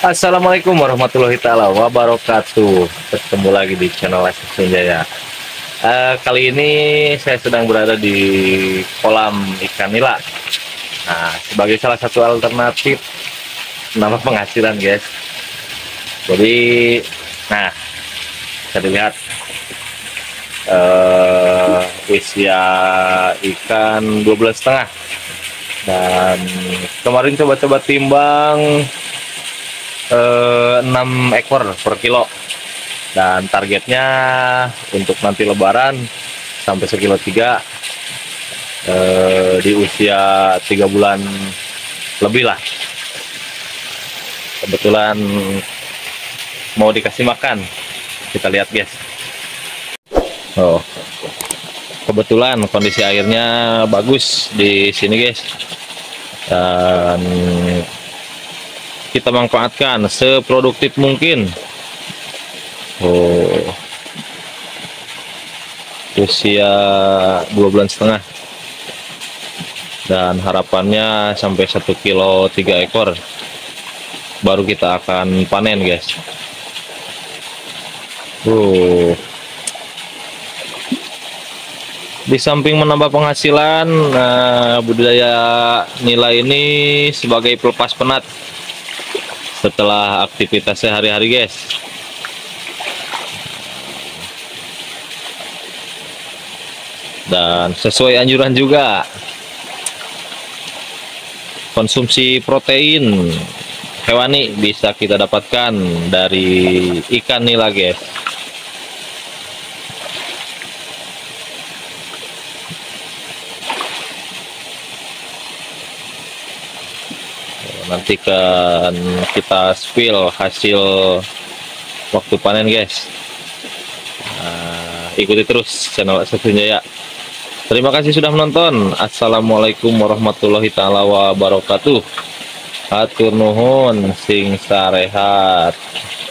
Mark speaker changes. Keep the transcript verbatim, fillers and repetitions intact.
Speaker 1: Assalamualaikum warahmatullahi taala wabarakatuh. Ketemu lagi di channel Lesti Sunjaya. Eh, kali ini saya sedang berada di kolam ikan nila. Nah, sebagai salah satu alternatif nama penghasilan, guys. Jadi, nah, bisa dilihat eh, usia ikan dua bulan setengah. Dan kemarin coba-coba timbang eh, enam ekor per kilo, dan targetnya untuk nanti lebaran sampai sekilo tiga eh, di usia tiga bulan lebih lah. Kebetulan mau dikasih makan, kita lihat guys. Oh, kebetulan kondisi airnya bagus di sini guys, dan kita manfaatkan seproduktif mungkin. Oh, usia dua bulan setengah, dan harapannya sampai satu kilo tiga ekor baru kita akan panen guys. Oh, di samping menambah penghasilan, nah, budidaya nila ini sebagai pelepas penat setelah aktivitas sehari-hari guys. Dan sesuai anjuran juga, konsumsi protein hewani bisa kita dapatkan dari ikan nila guys. Nanti kan kita spill hasil waktu panen guys. Nah, ikuti terus channel Lesti Sunjaya. Terima kasih sudah menonton. Assalamualaikum warahmatullahi taala wabarakatuh. Hatur nuhun sing sarehat.